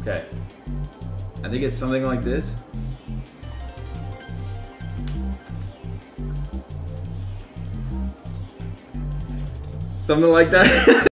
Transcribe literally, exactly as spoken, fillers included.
Okay. I think it's something like this. Something like that.